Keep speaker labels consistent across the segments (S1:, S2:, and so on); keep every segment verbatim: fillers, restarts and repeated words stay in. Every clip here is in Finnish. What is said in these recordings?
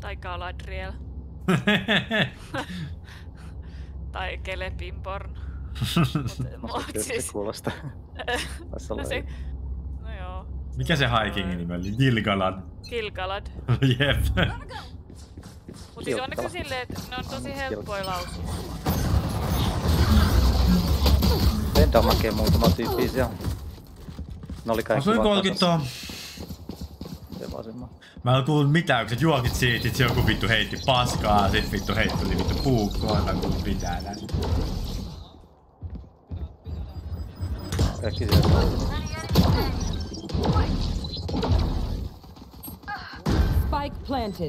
S1: Tai Galadriel. Tai Celebrimborn. Mut siis...
S2: kuulostaa.
S1: no, se... no joo.
S3: Mikä se Haikingin nimi oli? Gilgalad.
S1: Gilgalad.
S3: Jep.
S1: Mut siis onneksi silleen, että ne on tosi helppoja lausua.
S2: Venta on makee muutama tyyppiä siellä. Ne oli kaikki
S3: asuin kolkittoa.
S2: Se vaan semmoinen.
S3: Mä en kuullut mitään, kun sä juokit siitä, sit joku vittu heitti paskaa, sit vittu heitteli vittu puukkoa, mä en kuullut mitään näin.
S2: Kaikki siellä.
S4: Spike planted.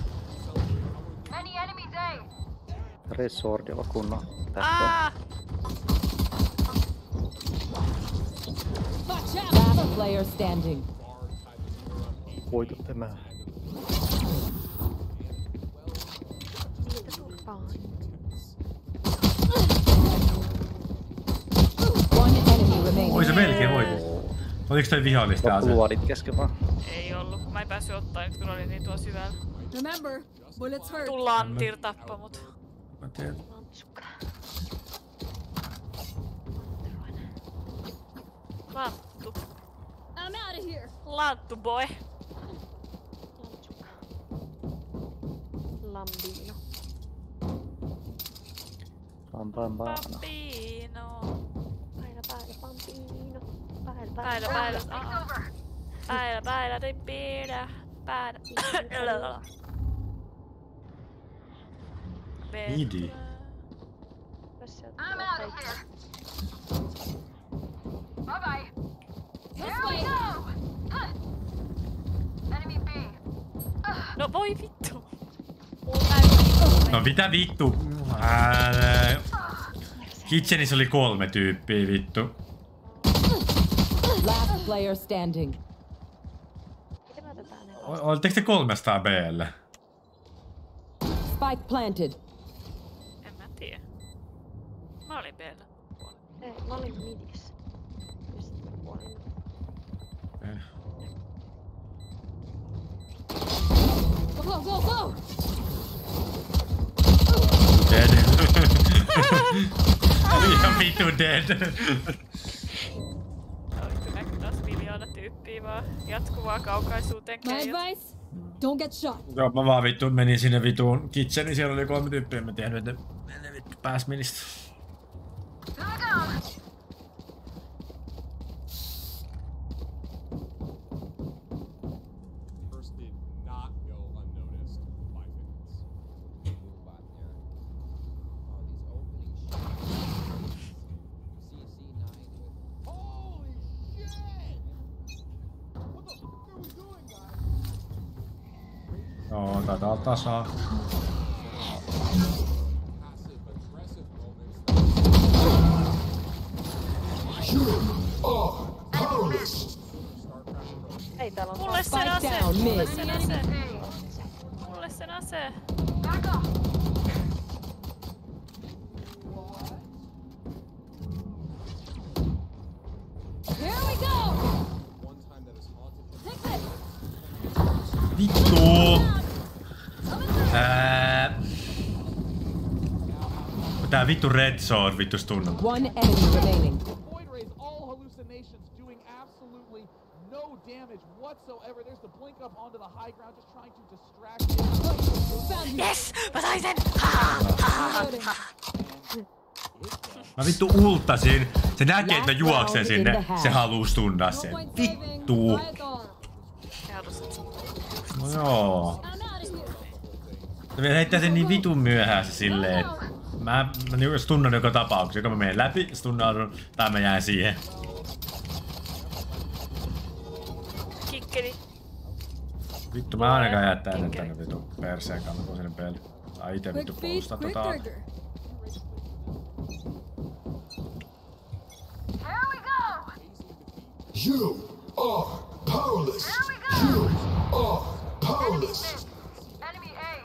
S2: Resordi on kunnon.
S1: Ah!
S4: Last player standing.
S2: Voitu tämä.
S4: One enemy remaining.
S3: Oi se melkein voitu. Oliko toi vihollista ase?
S2: Luodit kesken vaan.
S1: Ei ollut. Mä en päässyt ottaa nyt kun oli niin tuo syvällä.
S5: Remember, bullets hurt.
S1: Tullaan Antir tappa mut.
S3: Mä tiedän.
S1: Lanttu.
S5: I'm out of here.
S1: Lanttu boy.
S6: Lambino.
S2: Bambambana.
S1: Bambino.
S6: Baila, baila, bambino. Baila,
S1: Baila, baila. Baila, baila, di pida. Baila.
S3: Idi.
S5: I'm out of here. Bye bye. Here we go. Enemy B.
S1: No voi vittu.
S3: No mitä vittu? Ää... Kitchenissä oli kolme tyyppiä vittu.
S4: Last player standing.
S3: Olitteko te kolmestaan B:lle?
S4: Spike planted.
S1: En mä tiedä. Mä olin B:llä.
S6: Ei, mä olin midissä. Ja sit mä kuolin.
S3: Eh.
S5: Go, go, go!
S3: Dead. Ihan vittu dead.
S1: Oliko näkyy taas miljoona tyyppiä vaan jatkuvaa kaukaisuuteen
S5: My
S1: keijut.
S5: advice: don't get shot.
S3: Joo, mä vaan vittu menin sinne vituun kitcheniin, siellä oli kolme tyyppiä, mä tiedän, että ne vittu pääs ministä. Joo, taitaa tasaa.
S6: Ei täällä on
S1: Mulle sen
S4: Spike
S1: ase!
S4: down
S1: Mulle
S4: mid.
S1: sen ase! Mulle sen ase!
S5: Here we go. Take this.
S3: Vittu! Ää... Tää vittu Red Sword vittu stunnu.
S4: One enemy remaining.
S7: Void rays all hallucinations, doing absolutely no damage whatsoever. There's the blink up onto the high ground, just trying to distract him.
S1: Yes! Mä sain sen!
S3: Mä vittu ulttasin. Se näkee, että mä juoksen sinne. Se haluu stunnaa sen. Vittu! No joo. Se vielä heittää sen niin vitun myöhään se silleen, että mä, mä niinku stunnan joka tapauksessa. Joko mä menen läpi, stunnaudun, tai mä jään siihen.
S1: Kikkeli.
S3: Vittu, mä ainakaan jättää ennen tänne vitun perseen kannatun sinne peli. Tai ite vittu puolustaa tota.
S5: Here we go.
S8: You are powerless. You are powerless.
S5: Enemy A.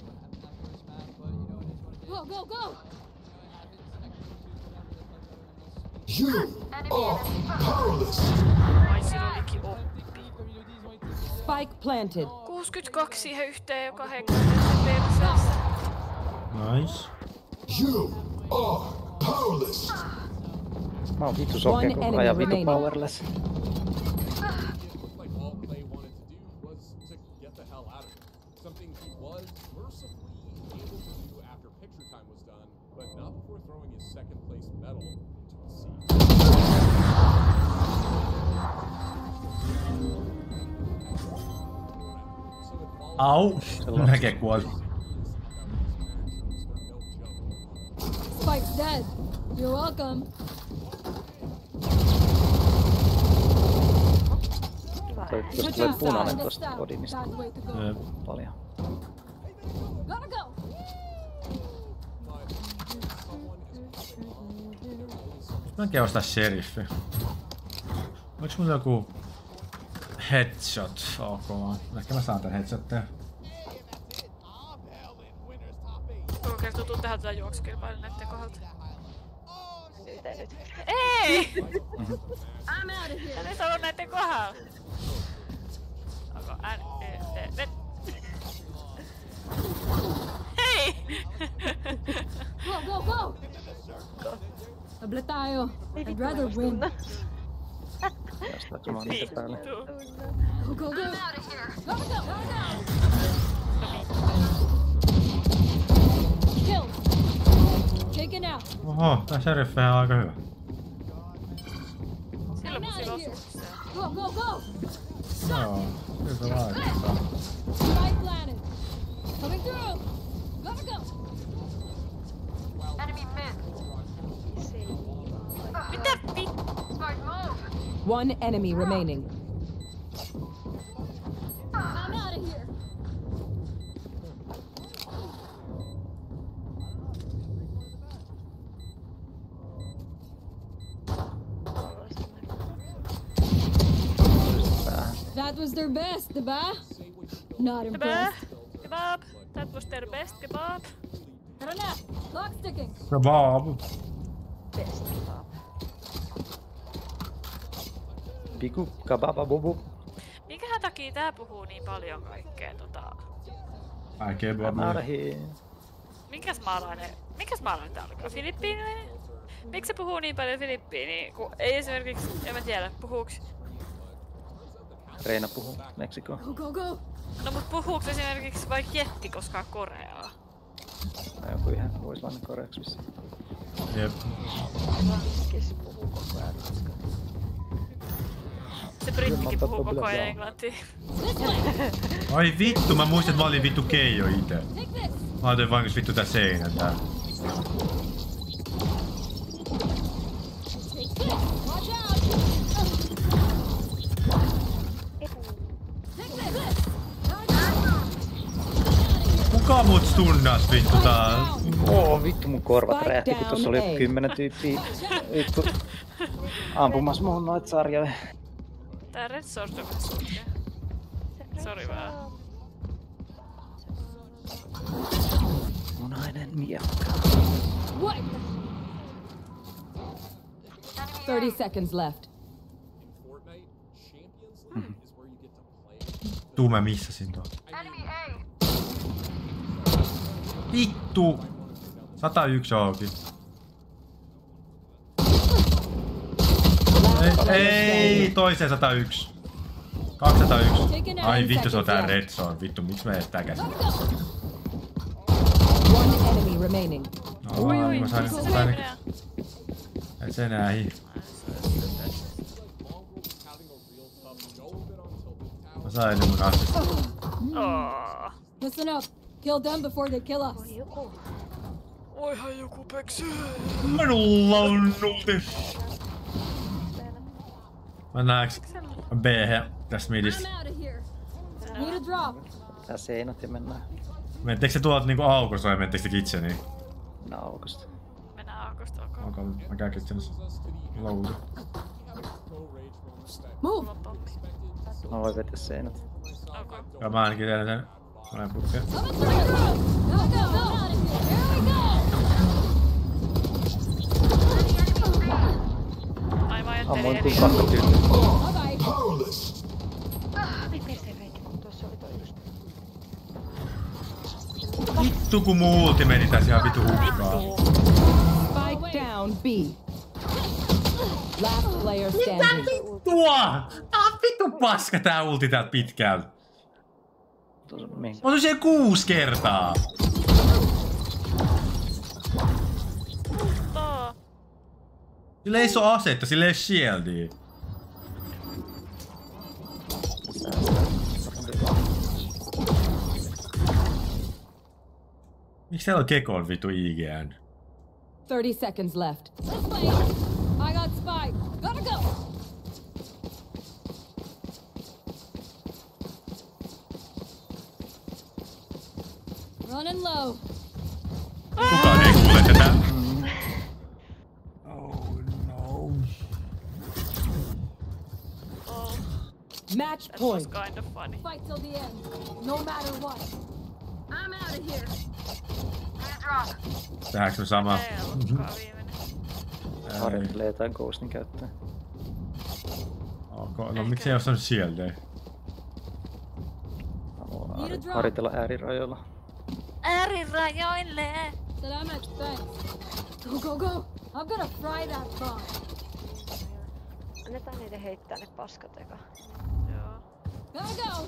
S5: Go, go, go!
S8: You are powerless.
S1: Ai sillä olikin oppi.
S4: Spike planted.
S1: kuusikymmentäkaksi siihen yhteen joka henkilössä perseessä.
S3: Nice.
S8: You are powerless.
S2: Mä oon vittu sokea, kun ajan vittu powerless.
S3: Au! Näkee kuoli.
S5: Spike's dead. You're welcome.
S2: Toivottavasti tulee punainen tosta kodinista.
S5: Bad way to go.
S2: Paljon.
S5: Gotta go.
S3: Mäkin ostaa sheriffi. Voiks mulla joku headshot? Ok vaan. Ehkä mä saan tän headshotteja.
S1: Onko kertoo tuu tehdä tätä juoksukilpailua näitten kohdalta?
S6: Nyt ei nyt.
S1: Ei!
S5: I'm out of here.
S1: Tän ei saa olla näitten kohdalla. Onko N, E, T, V? Hei!
S5: Go, go, go. Tabletayo. I'd rather win.
S2: Tästä mä oon niitä päälle.
S5: Go, go, go. I'm out of here. Go, go, go, go. Kill. Taken out.
S3: Oho, tää sheriffi on aika hyvä.
S1: Silloin mun sillä osuu.
S5: Go, go, go.
S3: Joo, kyllä se vaikuttaa.
S5: Spike planted. Coming through. Gotta go. Enemy mid.
S1: Mitä vittu?
S5: Smart move.
S4: One enemy remaining.
S5: I'm out of here. That was their best, diba? Not
S1: Kebab!
S5: impressed.
S1: Kebab! That was their best kebab.
S5: Grenade. Lock sticking.
S3: Kebab.
S6: Best kebab.
S2: Piku kababa bubu.
S1: Minkähän takia tää puhuu niin paljon kaikkea tota...
S3: Ai kebab.
S2: Marhi.
S1: Minkäs maalainen... Minkäs maalainen tää olikaan? Filippiiniläinen? Miksi se puhuu niin paljon filippiiniä, kun ei esimerkiksi... En mä tiedä, puhuuks...
S2: Reina puhuu Meksikoa.
S5: Go, go, go.
S1: No mut puhuuks esimerkiksi vaikka Jetti koskaan Koreaa?
S2: No joku ihan ruislainen koreaksi vissiin.
S3: Jep.
S6: Kes puhuu koko ajan.
S1: Se brittikin puhuu koko ajan englantia.
S3: Ai vittu, mä muistin, että mä olin vittu Keijo ite.
S5: Take this.
S3: Mä ajattelin vaan vittu tää seinä tää.
S5: Take this. Watch out. Take this.
S3: Kuka mut stunnas vittu tää?
S2: Oo vittu mun korvat räjähti, kun tossa oli joku kymmenen tyyppiä vittu ampumas muun noit sarjoja.
S1: Tää Red Sword on vähän sulkea. Sori vaan.
S2: Punainen miekka.
S5: What?
S4: thirty seconds left.
S3: Tuu mä missasin tuon. Vittu! sata yksi auki. Ei, ei toiseen sata yksi. kaksisataayksi. Ai vittu, se on tää Red Zone. Vittu, miksi mä edes tää käsin?
S4: One enemy remaining.
S3: No, mä sain sain et se enää hi. Mä sain ne mun assista.
S1: Oh.
S5: Listen up. Kill them before they kill us.
S1: Oihan joku peksy.
S3: Minulla on ulti. Mennäänkö B-he tästä midistä?
S5: I'm out of here. Need a drop.
S2: Tää seinät ja mennään.
S3: Menettekö se tuolta niinku aukosta vai menettekö se kitcheniin?
S2: Mennään aukosta.
S1: Mennään aukosta, olkoon.
S3: Onko mä käyn kitchenissä? Loudu.
S5: Move.
S2: Mä voin vetää seinät.
S1: Okay.
S3: Ja mä ainakin tiedän sen. Mä olen putkeen.
S5: Coming through. Go, go, go. Out of here. Here we go.
S2: Ammoin
S1: eri
S2: kuin kahta tyyppiä.
S8: Powerless.
S6: Ai perseen reikä, tuossa oli toi just.
S3: Vittu kun mun ulti meni tässä ihan vitu hukkaan.
S4: Spike down B. Last player standing.
S3: Tuo! Tää on vittu paska tää ulti täältä pitkältä.
S2: Tuossa minkä?
S3: Mä oon siellä kuusi kertaa.
S1: Tää.
S3: Sillä ei oo asetta, sillä ei oo shieldia. Miksi täällä on Gekon vitu I G N?
S4: thirty seconds left.
S5: This way. I got spike. Gotta go. Running low.
S3: Kukaan ei kuule tätä. Oh no.
S1: Oh,
S4: Match
S1: that was
S4: point.
S1: kind of funny.
S5: Fight till the end. No matter what. I'm out of here.
S3: Tehdäänkö me sama?
S1: Ei ollutkaan viimeinen.
S2: Harjoittelee jotain Ghostin käyttöä.
S3: Okay. No miksi ei oo saanut shieldia?
S2: Haluaa harjoitella äärirajoilla.
S1: Äärirajoille!
S5: Salamat, thanks. Go, go, go. I'm gonna fry that bomb.
S6: Annetaan niiden heittää ne paskat eka.
S1: Joo.
S5: Gotta go.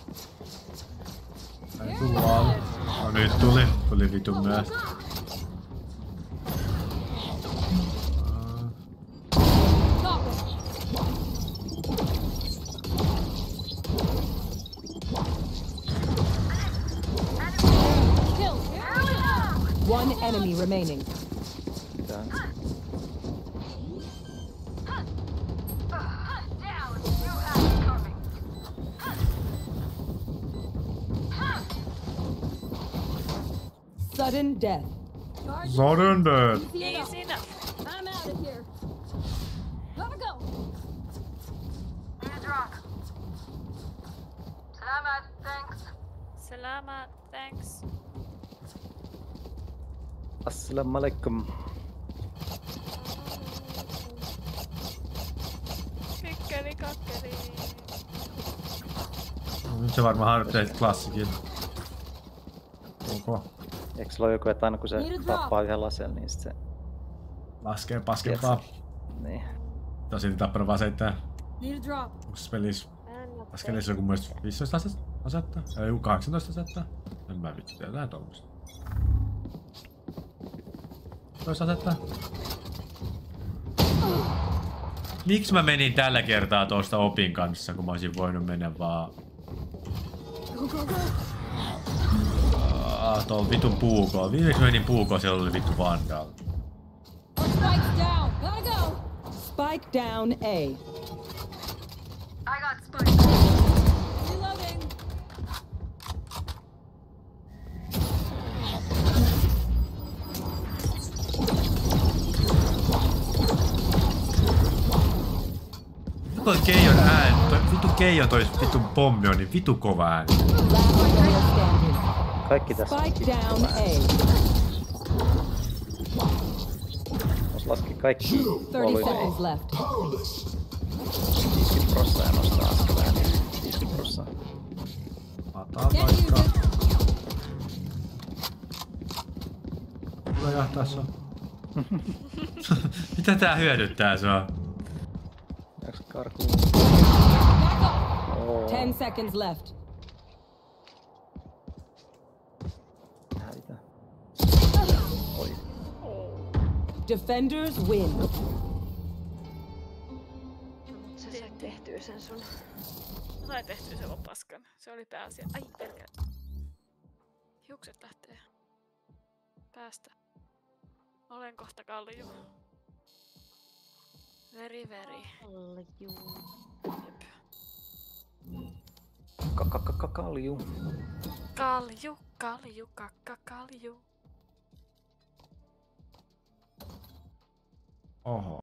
S3: Ei tullaan. No nyt tuli. Tuli vitu myös.
S5: Top it. Kill.
S4: One enemy remaining.
S2: Pitää.
S4: Sudden death.
S3: Sudden death.
S5: Easy enough.
S1: Easy enough.
S5: I'm out of here. Gotta go.
S1: Salamat, thanks.
S2: Assalamu alaikum.
S1: Kikkeli kakkeli.
S3: No, nyt se varmaan harjoitteet klassikin. Ok.
S2: Eikö sulla ole joku, että aina kun se tappaa yhden laseen, niin sit se...
S3: Laskee paskempaa.
S2: Niin.
S3: Tosin tappanut vaan seitsemän.
S5: Need a drop.
S3: Onks pelissä? Äsken niissä on kun muista viisitoista asetta? Ei joku kahdeksantoista asetta? En mä vittu tiedä jotain tommoista. Toista asetta? Miksi mä menin tällä kertaa tosta Opin kanssa, kun mä olisin voinut mennä vaan...
S5: Go, go, go.
S3: Ah, tuolla vitun puukolla. Viimeksi menin puukolla, siellä oli vittu Vandal.
S5: Our spike's down. Gotta go.
S4: Spike down A.
S5: Reloading.
S3: Toi Keijon ääni, toi vitu Keijon toi vitun pommi on niin vitu kova ääni.
S4: Last player standing.
S2: Kaikki tässä on
S4: Spike down A.
S2: Jos laski kaikki
S4: thirty
S2: volyymi
S4: seconds left.
S8: Powerless.
S2: viisikymmentä prosenttia ja nostaa askeleen niin viisikymmentä prosenttia.
S3: Mataa
S5: Can't use
S3: paikkaa.
S5: it.
S3: Kyllä jahtaa sua. Mitä tää hyödyttää sua?
S2: Jääks karkuun? Oo.
S4: Ten seconds left.
S2: Häitä. Oi.
S4: Defenders win.
S6: Sä sait tehtyä sen sun.
S1: Sain tehtyä sen paskan. Se oli pääasia. Ai pelkää. Hiukset lähtee. Päästä. Olen kohta kalju. Veri veri.
S6: Kalju.
S2: Kakakakakalju.
S1: Kalju, kalju, kakka, kalju.
S3: Oho.